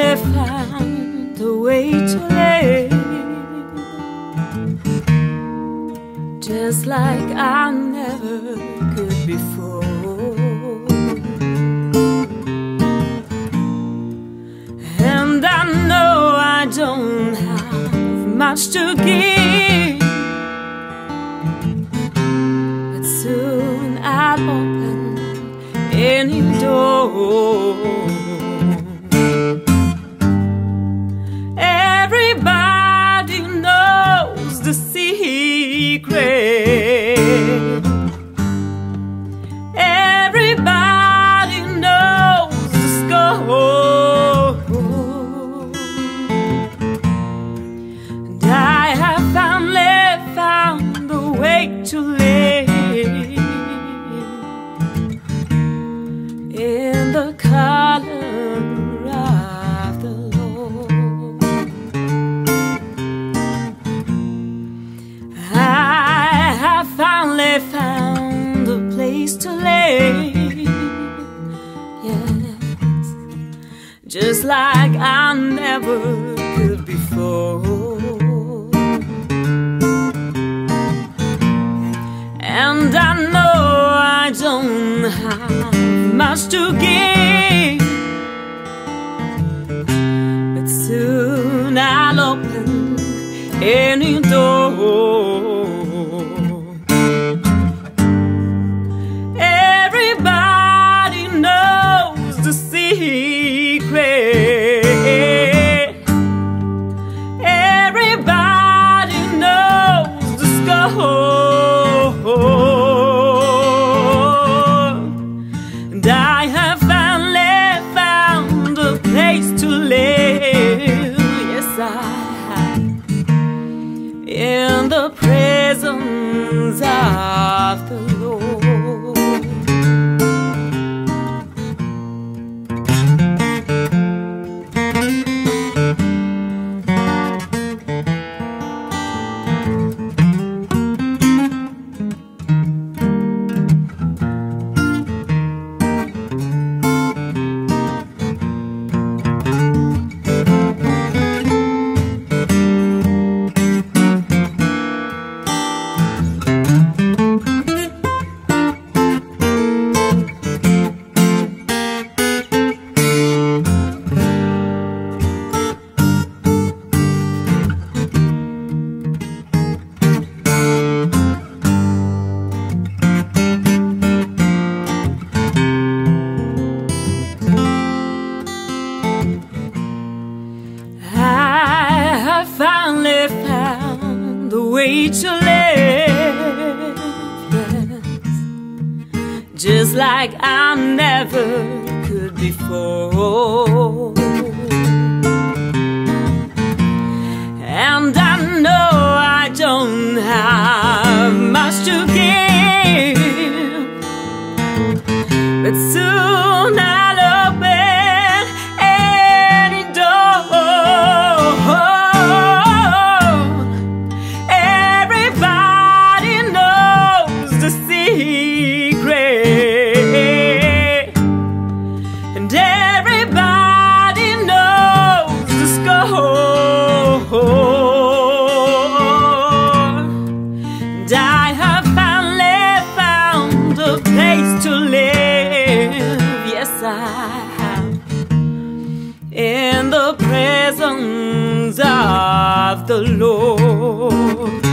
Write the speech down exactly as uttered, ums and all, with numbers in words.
finally found a way to live, just like I never could before. And I know I don't have much to give, but soon I'll open any door. Everybody knows the secret. Everybody knows the score. And I have finally found a way to live in the color of the Lord. I have finally found a place to live, yes, just like I never could before. And I know I don't have much to give, but soon I'll open any door. Everybody knows the secret. Everybody knows the score. And I have finally found a place to live, yes I have, in the presence of the Lord. Finally found the way to live, yes, just like I never could before. And I know I don't have much to give, but soon I'll open any door. Everybody knows the secret, and everybody knows the score. And I have finally found a place to live, yes I have, in the presence of the Lord.